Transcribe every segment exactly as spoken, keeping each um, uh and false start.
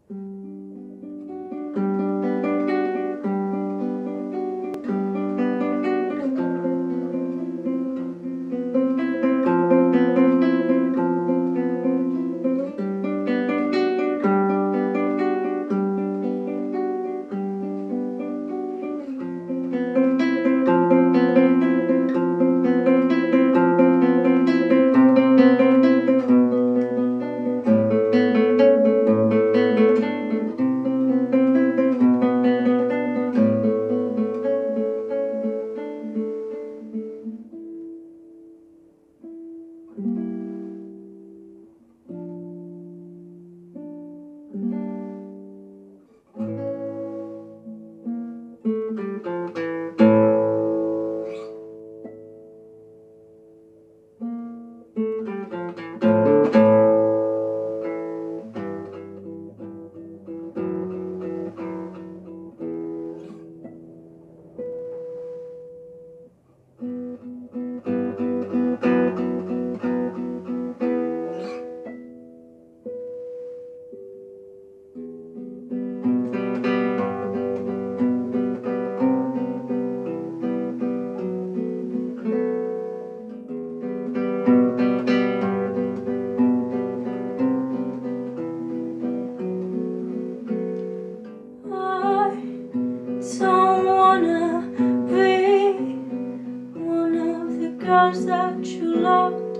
That you loved.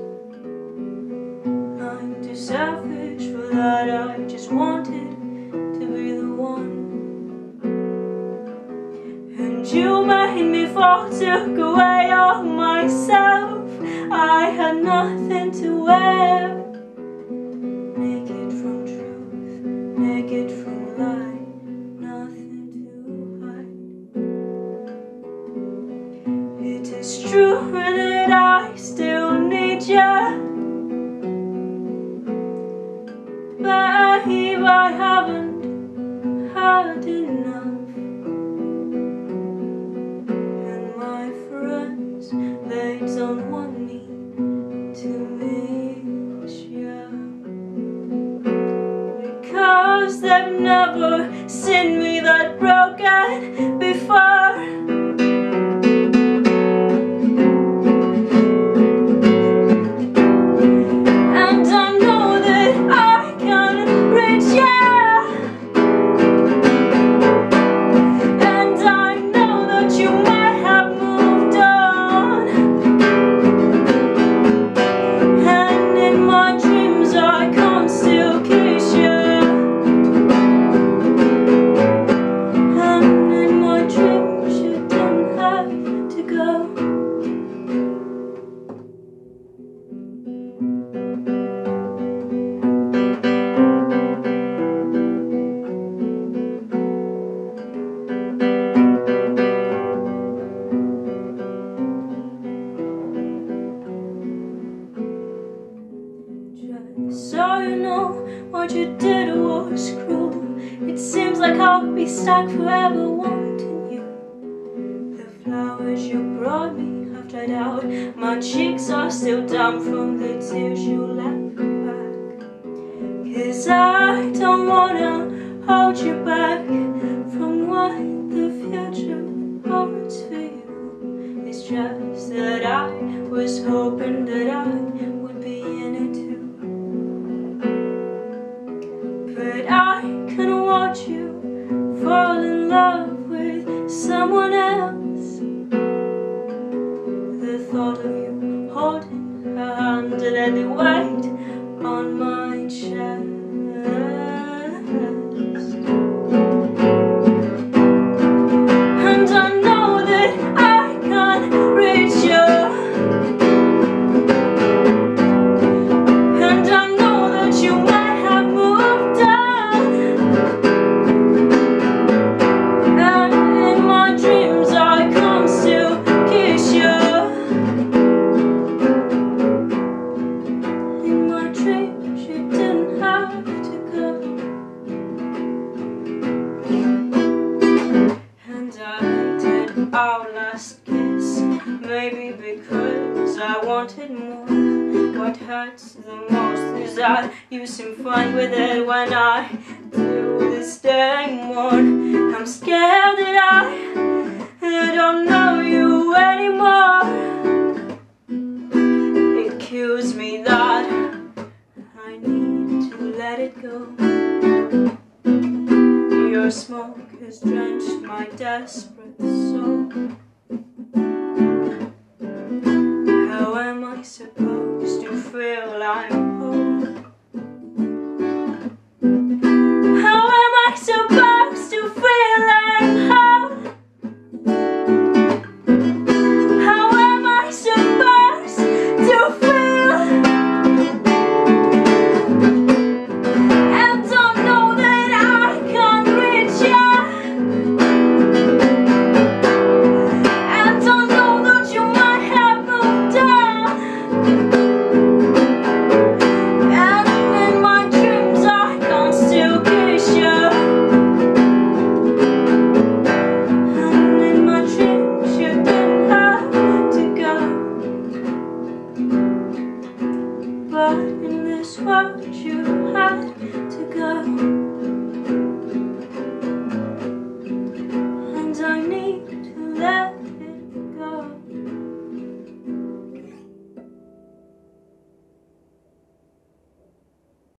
I'm too selfish for that. I just wanted to be the one, and you made me fall, took away all myself. I had nothing to wear, naked from truth, naked from lie, nothing to hide. It is true that I still need you, babe, I haven't had enough. And my friends, they don't want me to miss you, because they've never seen me that broken before. So you know what you did was cruel. It seems like I'll be stuck forever wanting you. The flowers you brought me have dried out. My cheeks are still damp from the tears you left back. 'Cause I don't wanna hold you back from what the future holds for you. It's just that I was hoping that I would be in it too. But I can watch you fall in love with someone else. The thought of you holding her hand and any weight on my chest. And I know that I can't reach you. And I know that you might have moved on. Our last kiss, maybe because I wanted more. What hurts the most is that you seem fine with it when I do is staying warm. I'm scared that I, I don't know you anymore. It kills me that I need to let it go. Your smoke has drenched my desperate soul.